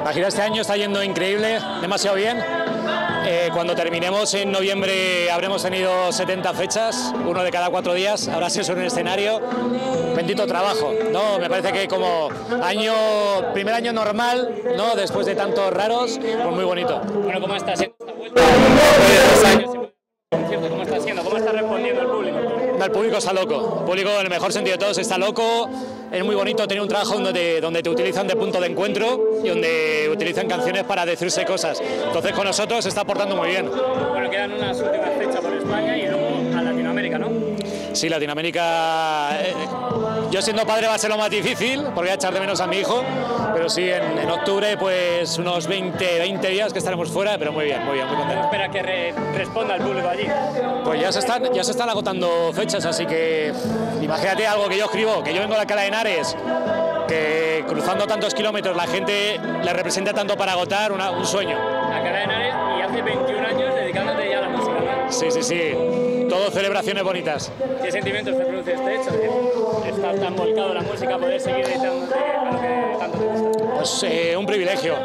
La gira este año está yendo increíble, demasiado bien. Cuando terminemos en noviembre habremos tenido 70 fechas, uno de cada 4 días, habrá sido sobre un escenario. Bendito trabajo, ¿no? Me parece que como primer año normal, ¿no? Después de tantos raros, pues muy bonito. Bueno, ¿cómo está siendo esta vuelta? Después de 2 años sin concierto, ¿cómo está siendo? ¿Cómo está respondiendo el público? El público está loco, el público en el mejor sentido de todos está loco. Es muy bonito tener un trabajo donde te utilizan de punto de encuentro y donde utilizan canciones para decirse cosas. Entonces con nosotros se está portando muy bien. Bueno, quedan unas últimas fechas por España y luego a Latinoamérica, ¿no? Sí, Latinoamérica, yo siendo padre va a ser lo más difícil porque voy a echar de menos a mi hijo, pero sí, en octubre pues unos 20 días que estaremos fuera, pero muy bien, muy contento. Espera que responda el público allí. Pues ya se están agotando fechas, así que imagínate algo que yo escribo, que yo vengo de Alcalá de Henares, que cruzando tantos kilómetros la gente le representa tanto para agotar un sueño. Alcalá de Henares y hace 21 años dedicándote ya a la música, ¿no? Sí, todo celebraciones bonitas. ¿Qué sentimientos te produce este hecho de estar tan volcado en la música, poder seguir dedicándote a lo que tanto te gusta? Pues un privilegio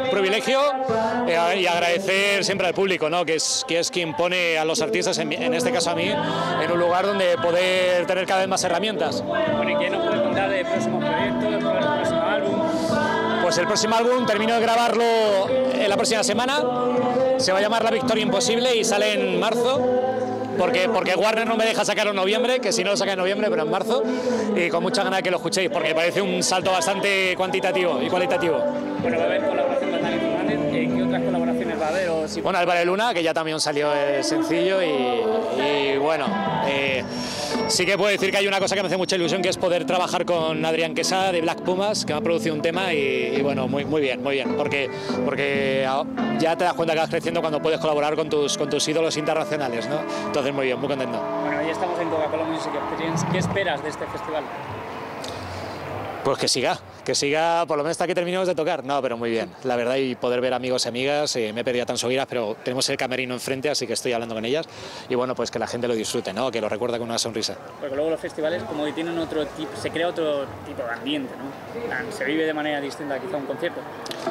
y agradecer siempre al público, ¿no? que es quien pone a los artistas, en este caso a mí, en un lugar donde poder tener cada vez más herramientas. Bueno, ¿y qué nos puedes contar de próximos proyectos, del próximo álbum? Pues el próximo álbum termino de grabarlo en la próxima semana, se va a llamar La Victoria Imposible y sale en marzo. Porque Warner no me deja sacarlo en noviembre, que si no lo saca en noviembre, pero en marzo, y con mucha ganas de que lo escuchéis, porque parece un salto bastante cuantitativo y cualitativo. Bueno, va a haber colaboración con Dani Fernández, ¿qué otras colaboraciones va a haber? O si... Bueno, Álvaro de Luna, que ya también salió el sencillo, y bueno, sí que puedo decir que hay una cosa que me hace mucha ilusión, que es poder trabajar con Adrián Quesada de Black Pumas, que me ha producido un tema, y bueno, muy bien, porque ya te das cuenta que vas creciendo cuando puedes colaborar con tus ídolos internacionales, ¿no? Entonces muy bien, muy contento. Bueno, hoy estamos en Coca-Cola Music Experience. ¿Qué esperas de este festival? Pues que siga, por lo menos hasta que terminemos de tocar. No, pero muy bien, la verdad, y poder ver amigos y amigas, me he perdido a Tansoguiras, pero tenemos el camerino enfrente, así que estoy hablando con ellas, y bueno, pues que la gente lo disfrute, ¿no? Que lo recuerda con una sonrisa. Porque luego los festivales como que tienen otro tipo, se crea otro tipo de ambiente, ¿no? Se vive de manera distinta quizá un concierto.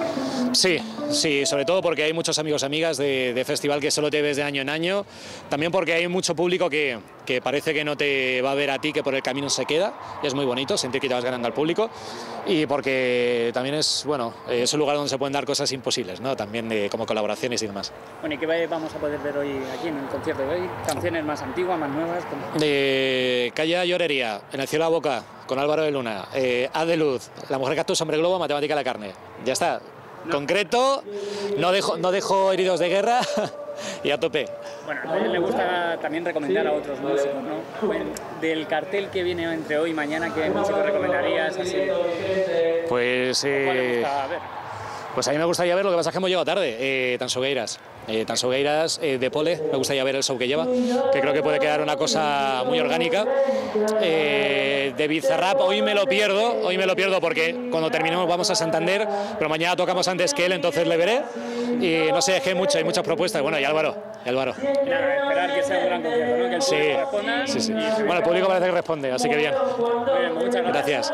Sí, sobre todo porque hay muchos amigos y amigas de festival que solo te ves de año en año, también porque hay mucho público que parece que no te va a ver a ti, que por el camino se queda, y es muy bonito sentir que te vas ganando al público, y porque también es un lugar donde se pueden dar cosas imposibles, ¿no? También como colaboraciones y demás. Bueno, ¿y qué vamos a poder ver hoy aquí en el concierto de hoy? ¿Canciones más antiguas, más nuevas? Calla Llorería, En el cielo la boca, con Álvaro de Luna, Haz de luz, La mujer cactus, hombre globo, Matemática de la carne. Ya está. No. Concreto, no dejo heridos de guerra y a tope. Bueno, a él le gusta también recomendar a otros músicos, ¿no? Bueno, del cartel que viene entre hoy y mañana, ¿qué músicos recomendarías? Así? Pues... ¿Cuál le gusta ver? Pues a mí me gustaría ver, lo que pasa es que hemos llegado tarde, Tansogueiras, de Pole, me gustaría ver el show que lleva, que creo que puede quedar una cosa muy orgánica. De Bizarrap hoy me lo pierdo porque cuando terminemos vamos a Santander, pero mañana tocamos antes que él, entonces le veré, y no sé, es que hay muchas propuestas, bueno, y Álvaro. Nada, esperar que sea un gran concierto, ¿no? Que el público responda. Sí. Bueno, el público parece que responde, así que bien. Muy bien, muchas gracias. Gracias.